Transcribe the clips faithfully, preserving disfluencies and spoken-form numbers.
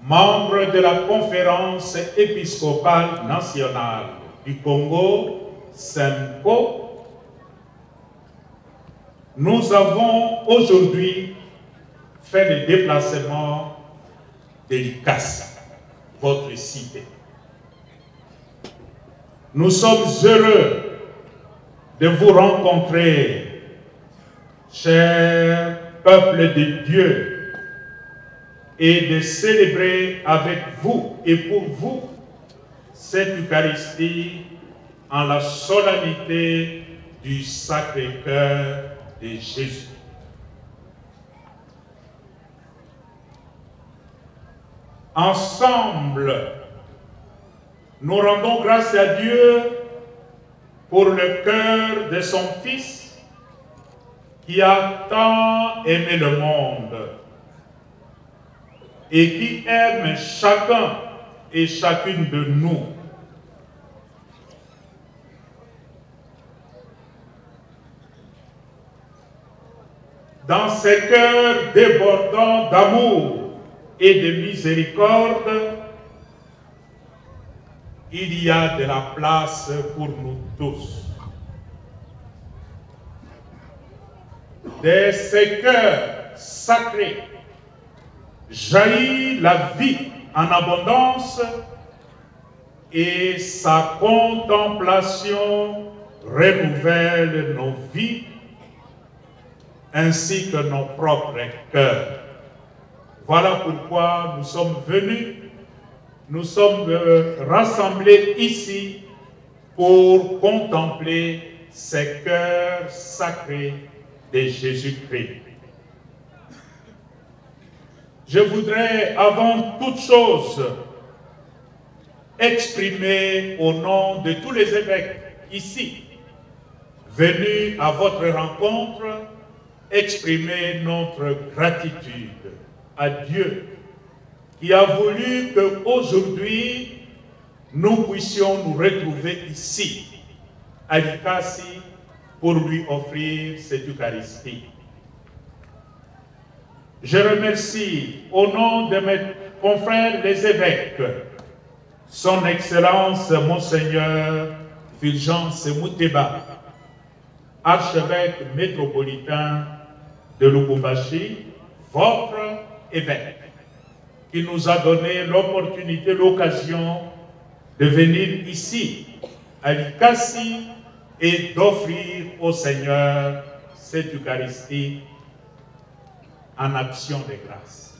membre de la conférence épiscopale nationale du Congo, SEMCO, nous avons aujourd'hui fait le déplacement de l'Ikasi, votre cité. Nous sommes heureux de vous rencontrer, cher peuple de Dieu, et de célébrer avec vous et pour vous cette Eucharistie en la solennité du Sacré-Cœur de Jésus. Ensemble, nous rendons grâce à Dieu pour le cœur de son Fils qui a tant aimé le monde et qui aime chacun et chacune de nous. Dans ces cœurs débordants d'amour et de miséricorde, il y a de la place pour nous tous. De ces cœurs sacrés jaillit la vie en abondance et sa contemplation renouvelle nos vies ainsi que nos propres cœurs. Voilà pourquoi nous sommes venus, nous sommes rassemblés ici pour contempler ces cœurs sacrés de Jésus-Christ. Je voudrais avant toute chose exprimer au nom de tous les évêques ici, venus à votre rencontre, exprimer notre gratitude à Dieu qui a voulu qu'aujourd'hui nous puissions nous retrouver ici, à l'Ikasi, pour lui offrir cette Eucharistie. Je remercie au nom de mes confrères les évêques, son Excellence Monseigneur Fulgence Mouteba, archevêque métropolitain de Lubumbashi, votre évêque, qui nous a donné l'opportunité, l'occasion de venir ici, à l'Ikasi, et d'offrir au Seigneur cette Eucharistie en action de grâce.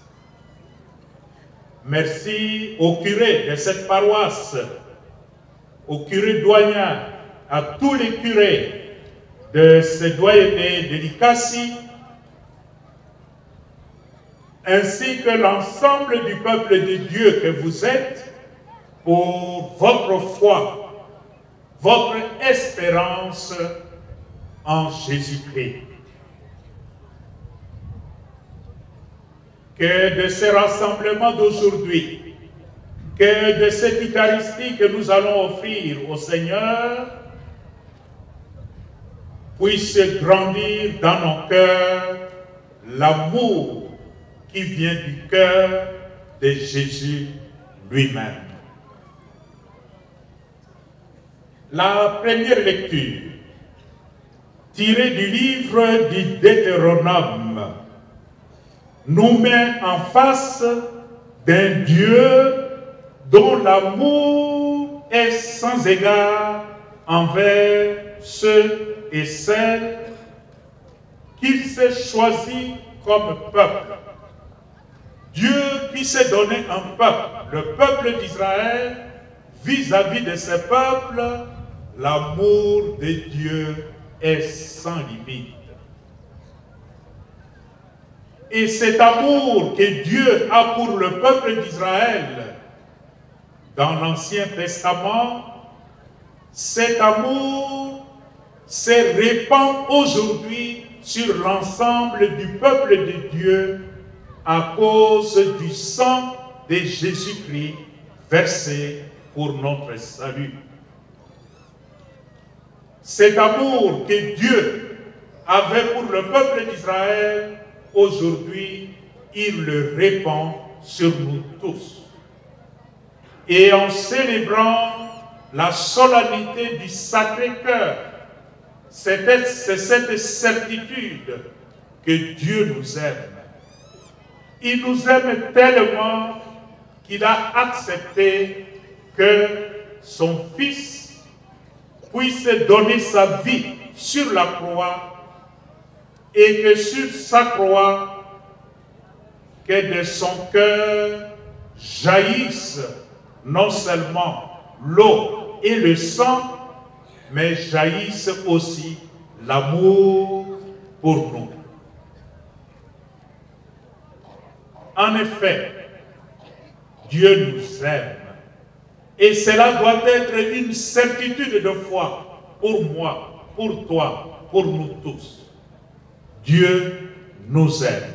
Merci au curé de cette paroisse, au curé douanier, à tous les curés de ce doyenné de l'Ikasi, ainsi que l'ensemble du peuple de Dieu que vous êtes, pour votre foi, votre espérance en Jésus-Christ. Que de ces rassemblements d'aujourd'hui, que de cette Eucharistie que nous allons offrir au Seigneur, puisse grandir dans nos cœurs l'amour qui vient du cœur de Jésus lui-même. La première lecture, tirée du livre du Deutéronome, nous met en face d'un Dieu dont l'amour est sans égard envers ceux et celles qu'il s'est choisi comme peuple. Dieu qui s'est donné un peuple, le peuple d'Israël, vis-à-vis de ce peuple, l'amour de Dieu est sans limite. Et cet amour que Dieu a pour le peuple d'Israël, dans l'Ancien Testament, cet amour se répand aujourd'hui sur l'ensemble du peuple de Dieu à cause du sang de Jésus-Christ versé pour notre salut. Cet amour que Dieu avait pour le peuple d'Israël, aujourd'hui, il le répand sur nous tous. Et en célébrant la solennité du Sacré-Cœur, c'est cette certitude que Dieu nous aime. Il nous aime tellement qu'il a accepté que son Fils puisse donner sa vie sur la croix et que sur sa croix, que de son cœur jaillisse non seulement l'eau et le sang, mais jaillisse aussi l'amour pour nous. En effet, Dieu nous aime. Et cela doit être une certitude de foi pour moi, pour toi, pour nous tous. Dieu nous aime.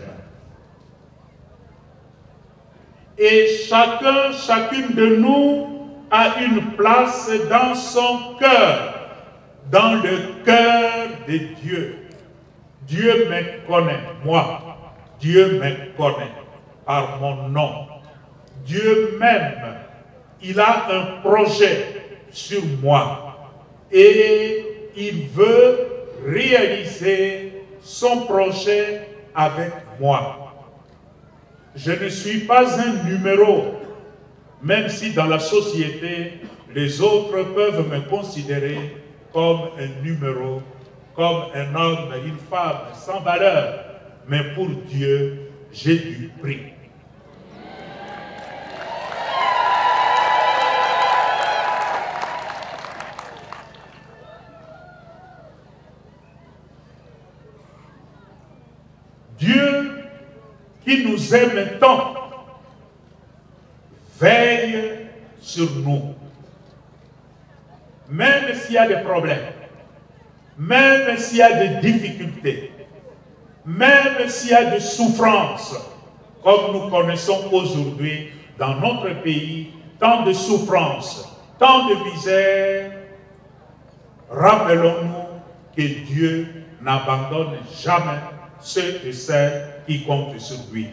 Et chacun, chacune de nous a une place dans son cœur, dans le cœur de Dieu. Dieu me connaît, moi. Dieu me connaît par mon nom. Dieu m'aime. Il a un projet sur moi. Et il veut réaliser son projet avec moi. Je ne suis pas un numéro, même si dans la société, les autres peuvent me considérer comme un numéro, comme un homme, une femme sans valeur. Mais pour Dieu, j'ai du prix. Dieu qui nous aime tant veille sur nous. Même s'il y a des problèmes, même s'il y a des difficultés, même s'il y a des souffrances, comme nous connaissons aujourd'hui dans notre pays, tant de souffrances, tant de misère, rappelons-nous que Dieu n'abandonne jamais ceux et celles qui comptent sur lui.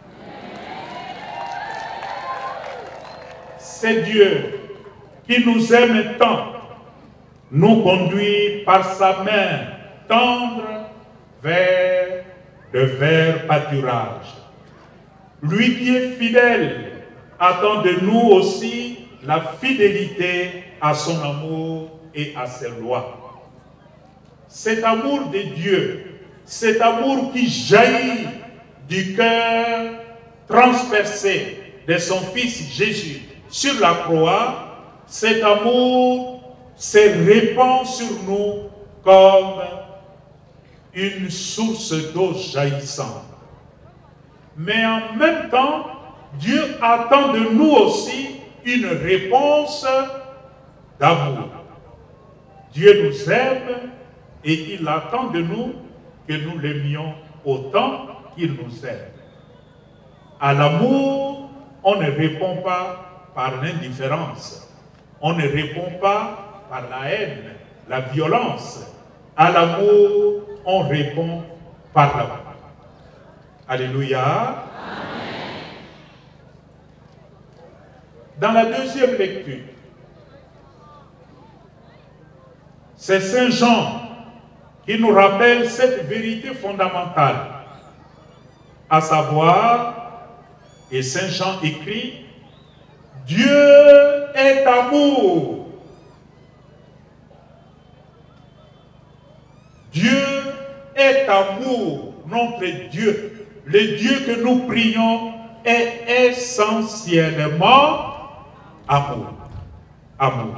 C'est Dieu qui nous aime tant, nous conduit par sa main tendre vers le vert pâturage. Lui qui est fidèle attend de nous aussi la fidélité à son amour et à ses lois. Cet amour de Dieu, cet amour qui jaillit du cœur transpercé de son Fils Jésus sur la croix, cet amour se répand sur nous comme une source d'eau jaillissante. Mais en même temps, Dieu attend de nous aussi une réponse d'amour. Dieu nous aime et il attend de nous que nous l'aimions autant qu'il nous aime. À l'amour, on ne répond pas par l'indifférence. On ne répond pas par la haine, la violence. À l'amour, on répond par l'amour. Alléluia. Amen. Dans la deuxième lecture, c'est Saint Jean qui nous rappelle cette vérité fondamentale, à savoir, et Saint Jean écrit, Dieu est amour. Dieu est amour, notre Dieu. Le Dieu que nous prions est essentiellement amour. Amour.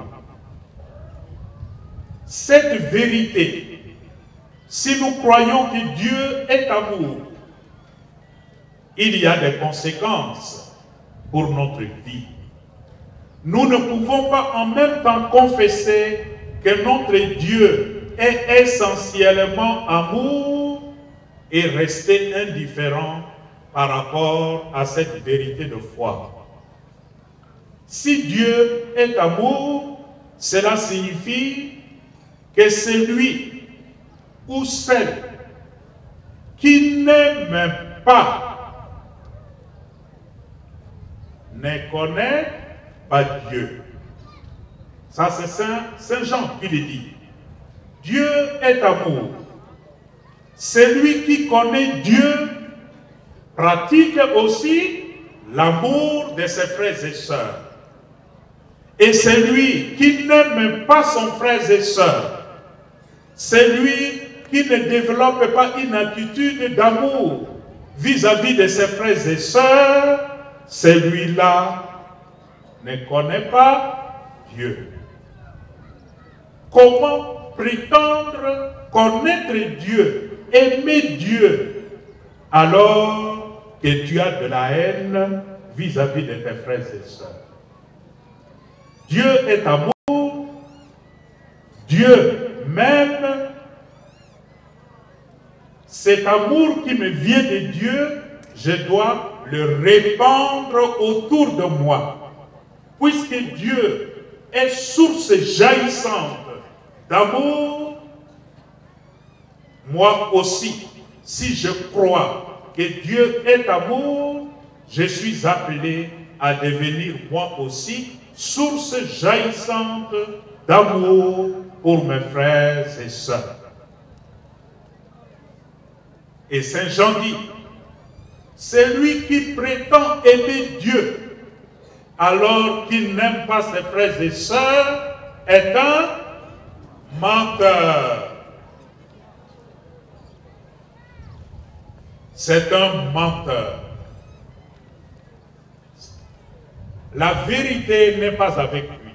Cette vérité, si nous croyons que Dieu est amour, il y a des conséquences pour notre vie. Nous ne pouvons pas en même temps confesser que notre Dieu est essentiellement amour et rester indifférent par rapport à cette vérité de foi. Si Dieu est amour, cela signifie que celui ou celle qui n'aime pas ne connaît pas Dieu. Ça, c'est Saint, Saint Jean qui le dit. Dieu est amour. Celui qui connaît Dieu pratique aussi l'amour de ses frères et sœurs. Et celui qui n'aime pas son frère et sœur, celui qui ne développe pas une attitude d'amour vis-à-vis de ses frères et sœurs, celui-là ne connaît pas Dieu. Comment prétendre connaître Dieu, aimer Dieu, alors que tu as de la haine vis-à-vis de tes frères et sœurs? Dieu est amour, Dieu m'aime. Cet amour qui me vient de Dieu, je dois le répandre autour de moi. Puisque Dieu est source jaillissante d'amour, moi aussi, si je crois que Dieu est amour, je suis appelé à devenir moi aussi source jaillissante d'amour pour mes frères et sœurs. Et Saint Jean dit, celui qui prétend aimer Dieu alors qu'il n'aime pas ses frères et sœurs est un menteur. C'est un menteur. La vérité n'est pas avec lui.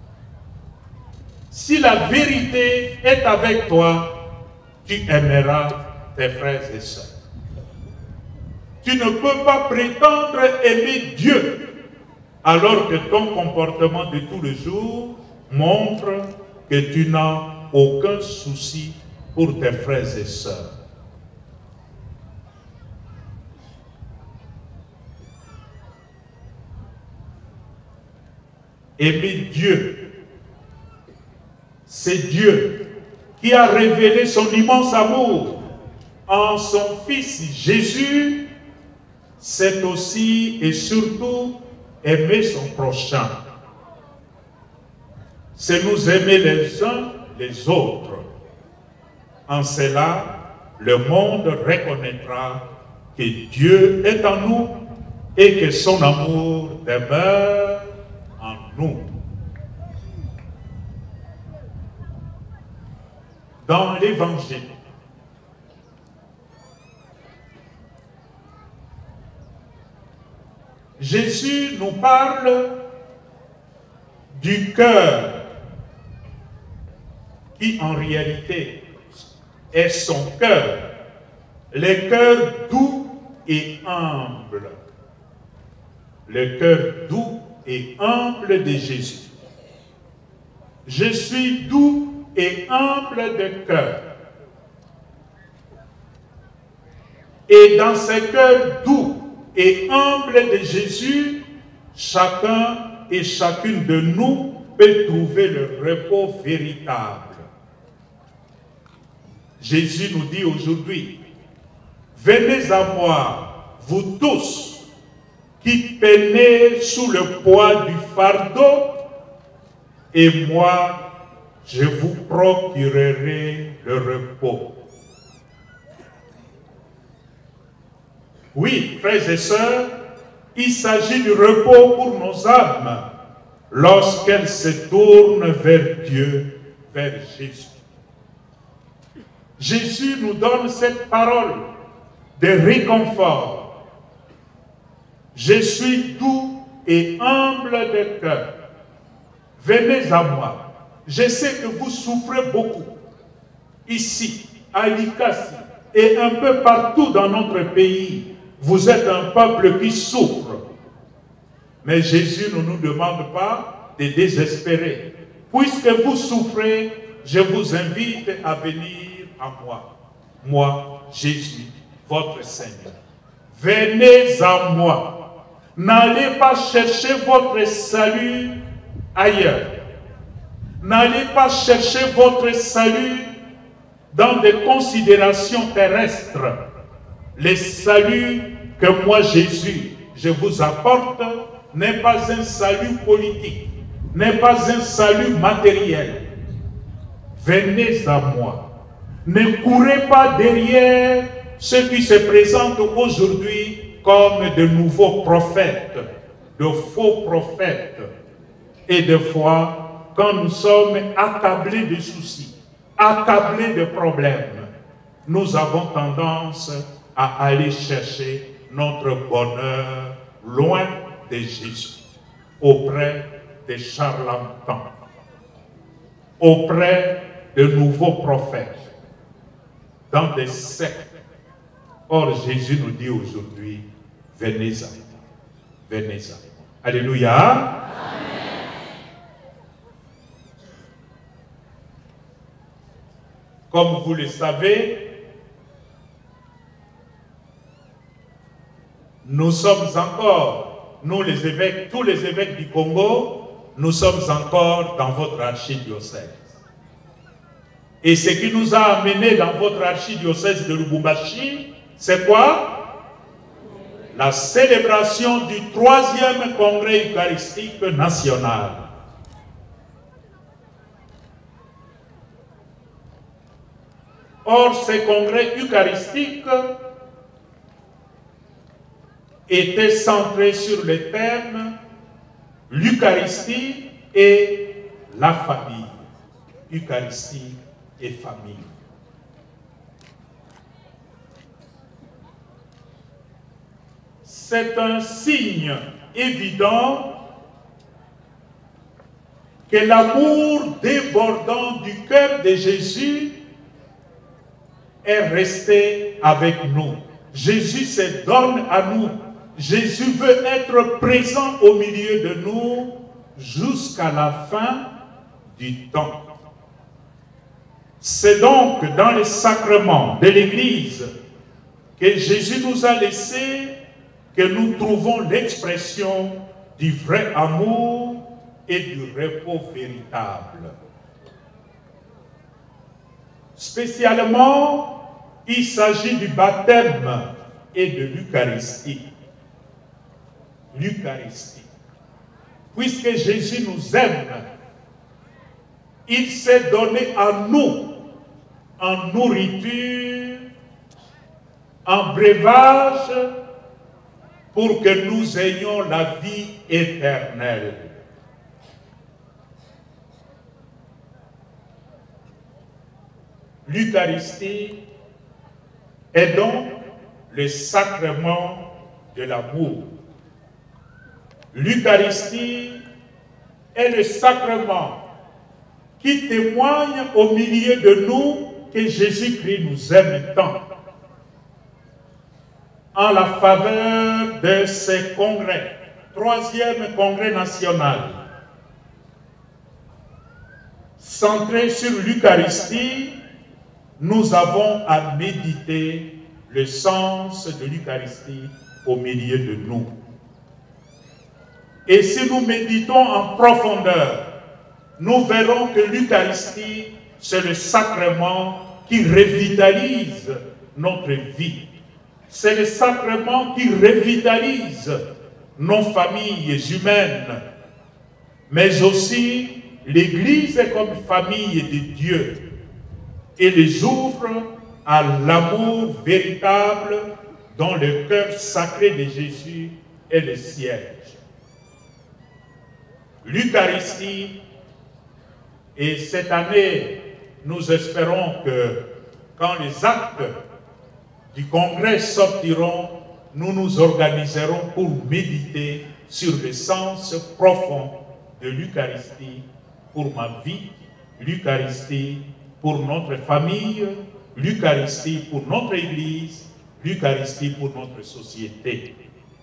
Si la vérité est avec toi, tu aimeras tes frères et sœurs. Tu ne peux pas prétendre aimer Dieu alors que ton comportement de tous les jours montre que tu n'as aucun souci pour tes frères et sœurs. Aimer Dieu, c'est Dieu qui a révélé son immense amour en son Fils Jésus. C'est aussi et surtout aimer son prochain. C'est nous aimer les uns les autres. En cela, le monde reconnaîtra que Dieu est en nous et que son amour demeure en nous. Dans l'Évangile, Jésus nous parle du cœur qui en réalité est son cœur, le cœur doux et humble. Le cœur doux et humble de Jésus. Je suis doux et humble de cœur. Et dans ce cœur doux et humble de Jésus, chacun et chacune de nous peut trouver le repos véritable. Jésus nous dit aujourd'hui, venez à moi, vous tous, qui peinez sous le poids du fardeau, et moi, je vous procurerai le repos. Oui, frères et sœurs, il s'agit du repos pour nos âmes lorsqu'elles se tournent vers Dieu, vers Jésus. Jésus nous donne cette parole de réconfort. Je suis doux et humble de cœur. Venez à moi. Je sais que vous souffrez beaucoup. Ici, à Likasi et un peu partout dans notre pays, vous êtes un peuple qui souffre. Mais Jésus ne nous demande pas de désespérer. Puisque vous souffrez, je vous invite à venir à moi. Moi, Jésus, votre Seigneur. Venez à moi. N'allez pas chercher votre salut ailleurs. N'allez pas chercher votre salut dans des considérations terrestres. Le salut que moi, Jésus, je vous apporte, n'est pas un salut politique, n'est pas un salut matériel. Venez à moi. Ne courez pas derrière ceux qui se présentent aujourd'hui comme de nouveaux prophètes, de faux prophètes. Et des fois, quand nous sommes accablés de soucis, accablés de problèmes, nous avons tendance à aller chercher notre bonheur loin de Jésus, auprès des charlatans, auprès de nouveaux prophètes, dans des sectes. Or, Jésus nous dit aujourd'hui, venez-en, venez-en. Alléluia. Amen. Comme vous le savez, nous sommes encore, nous les évêques, tous les évêques du Congo, nous sommes encore dans votre archidiocèse. Et ce qui nous a amenés dans votre archidiocèse de Lubumbashi, c'est quoi? La célébration du troisième congrès eucharistique national. Or, ce congrès eucharistique était centré sur le thème l'Eucharistie et la famille. Eucharistie et famille. C'est un signe évident que l'amour débordant du cœur de Jésus est resté avec nous. Jésus se donne à nous. Jésus veut être présent au milieu de nous jusqu'à la fin du temps. C'est donc dans les sacrements de l'Église que Jésus nous a laissé que nous trouvons l'expression du vrai amour et du repos véritable. Spécialement, il s'agit du baptême et de l'Eucharistie. L'Eucharistie. Puisque Jésus nous aime, il s'est donné à nous en nourriture, en breuvage, pour que nous ayons la vie éternelle. L'Eucharistie est donc le sacrement de l'amour. L'Eucharistie est le sacrement qui témoigne au milieu de nous que Jésus-Christ nous aime tant. En la faveur de ce congrès, troisième congrès national, centré sur l'Eucharistie, nous avons à méditer le sens de l'Eucharistie au milieu de nous. Et si nous méditons en profondeur, nous verrons que l'Eucharistie, c'est le sacrement qui revitalise notre vie. C'est le sacrement qui revitalise nos familles humaines, mais aussi l'Église comme famille de Dieu et les ouvre à l'amour véritable dont le cœur sacré de Jésus est le siège. L'Eucharistie, et cette année, nous espérons que quand les actes du congrès sortiront, nous nous organiserons pour méditer sur le sens profond de l'Eucharistie pour ma vie, l'Eucharistie pour notre famille, l'Eucharistie pour notre Église, l'Eucharistie pour notre société.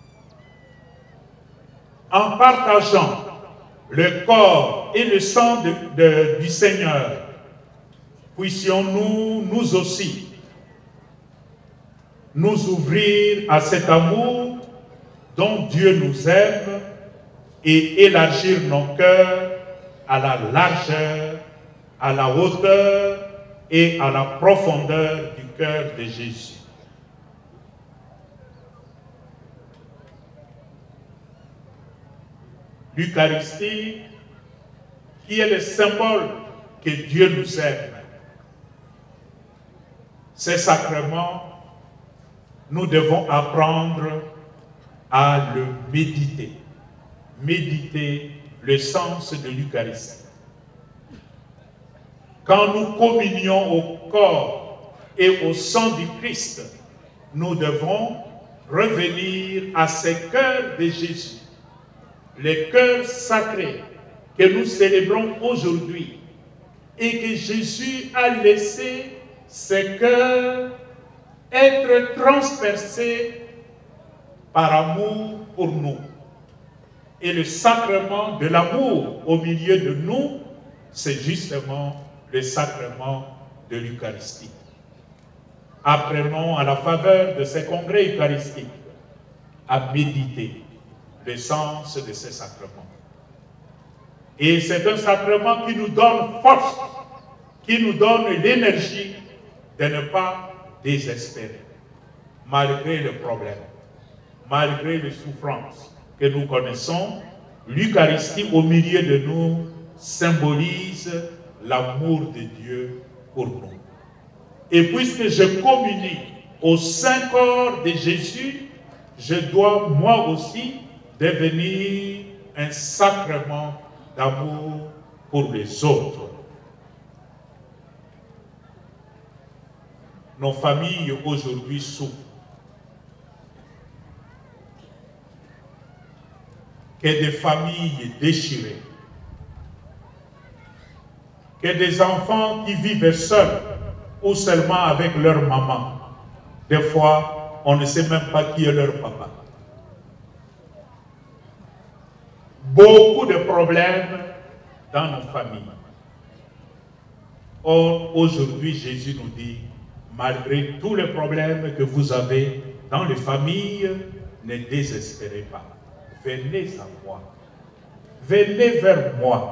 En partageant le corps et le sang de, de, du Seigneur, puissions-nous, nous aussi, nous ouvrir à cet amour dont Dieu nous aime et élargir nos cœurs à la largeur, à la hauteur et à la profondeur du cœur de Jésus. l'Eucharistie, qui est le symbole que Dieu nous aime. Ces sacrements, nous devons apprendre à le méditer. Méditer le sens de l'Eucharistie. Quand nous communions au corps et au sang du Christ, nous devons revenir à ces cœurs de Jésus, les cœurs sacrés que nous célébrons aujourd'hui et que Jésus a laissé ces cœurs être transpercés par amour pour nous. Et le sacrement de l'amour au milieu de nous, c'est justement le sacrement de l'Eucharistie. Apprenons à la faveur de ces congrès eucharistiques à méditer le sens de ces sacrements. Et c'est un sacrement qui nous donne force, qui nous donne l'énergie de ne pas désespérer, malgré le problème, malgré les souffrances que nous connaissons. L'Eucharistie au milieu de nous symbolise l'amour de Dieu pour nous. Et puisque je communie au Saint-Corps de Jésus, je dois moi aussi devenir un sacrement d'amour pour les autres. Nos familles aujourd'hui souffrent. Que des familles déchirées. Que des enfants qui vivent seuls ou seulement avec leur maman. Des fois, on ne sait même pas qui est leur papa. Beaucoup de problèmes dans nos familles. Or, aujourd'hui, Jésus nous dit, malgré tous les problèmes que vous avez dans les familles, ne désespérez pas. Venez à moi. Venez vers moi.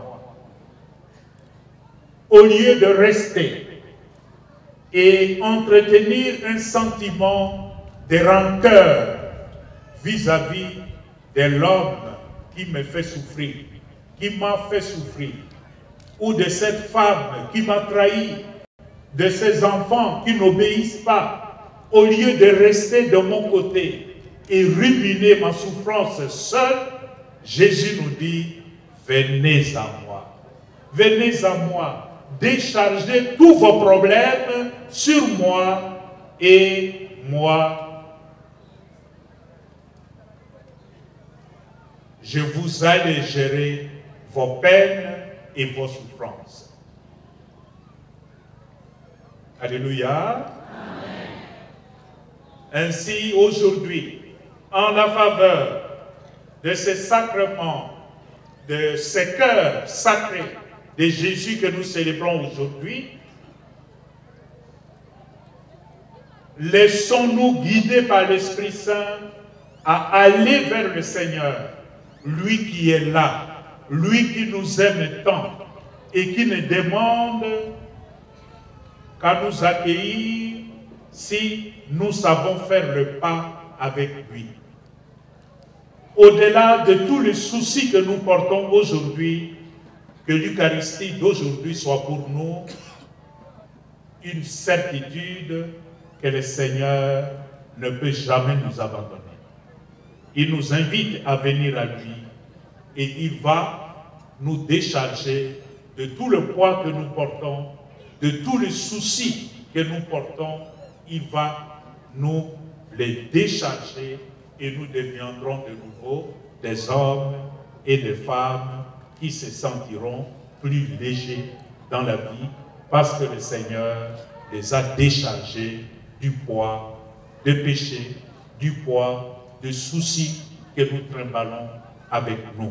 Au lieu de rester et entretenir un sentiment de rancœur vis-à-vis de l'homme qui me fait souffrir, qui m'a fait souffrir, ou de cette femme qui m'a trahi, de ces enfants qui n'obéissent pas, au lieu de rester de mon côté et ruminer ma souffrance seule, Jésus nous dit, venez à moi, venez à moi, déchargez tous vos problèmes sur moi et moi, je vous allégerai vos peines et vos souffrances. Alléluia. Amen. Ainsi, aujourd'hui, en la faveur de ces sacrements, de ces cœurs sacrés de Jésus que nous célébrons aujourd'hui, laissons-nous guider par l'Esprit Saint à aller vers le Seigneur, lui qui est là, lui qui nous aime tant et qui ne demande qu'à nous accueillir si nous savons faire le pas avec lui. Au-delà de tous les soucis que nous portons aujourd'hui, que l'Eucharistie d'aujourd'hui soit pour nous une certitude que le Seigneur ne peut jamais nous abandonner. Il nous invite à venir à lui et il va nous décharger de tout le poids que nous portons, de tous les soucis que nous portons. Il va nous les décharger et nous deviendrons de nouveau des hommes et des femmes qui se sentiront plus légers dans la vie parce que le Seigneur les a déchargés du poids de péché, du poids de soucis que nous trimballons avec nous.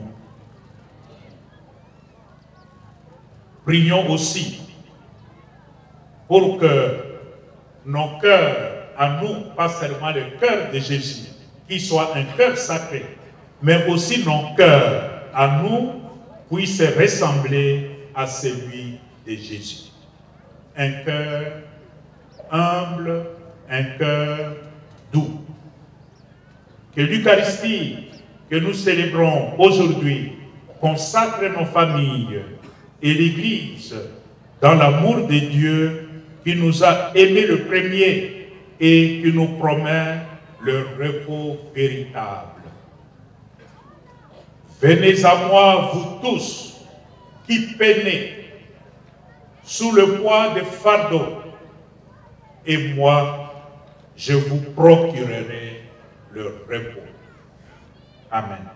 Prions aussi pour que nos cœurs, à nous, pas seulement le cœur de Jésus, qui soit un cœur sacré, mais aussi nos cœurs, à nous, puissent ressembler à celui de Jésus. Un cœur humble, un cœur doux. Que l'Eucharistie que nous célébrons aujourd'hui consacre nos familles et l'Église dans l'amour de Dieu qui nous a aimés le premier et qui nous promet le repos véritable. Venez à moi, vous tous, qui peinez sous le poids des fardeaux, et moi, je vous procurerai le repos. Amen.